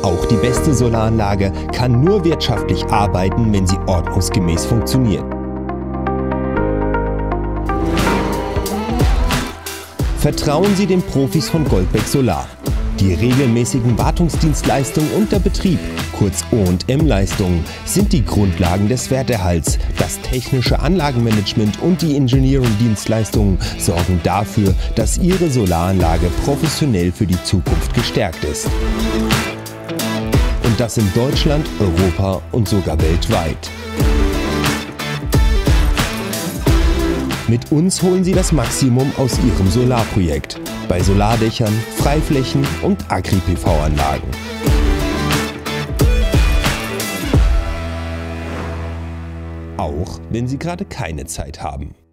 Auch die beste Solaranlage kann nur wirtschaftlich arbeiten, wenn sie ordnungsgemäß funktioniert. Vertrauen Sie den Profis von Goldbeck Solar. Die regelmäßigen Wartungsdienstleistungen und der Betrieb, kurz O&M-Leistungen, sind die Grundlagen des Werterhalts. Das technische Anlagenmanagement und die Engineering-Dienstleistungen sorgen dafür, dass Ihre Solaranlage professionell für die Zukunft gestärkt ist. Und das in Deutschland, Europa und sogar weltweit. Mit uns holen Sie das Maximum aus Ihrem Solarprojekt. Bei Solardächern, Freiflächen und Agri-PV-Anlagen. Auch wenn Sie gerade keine Zeit haben.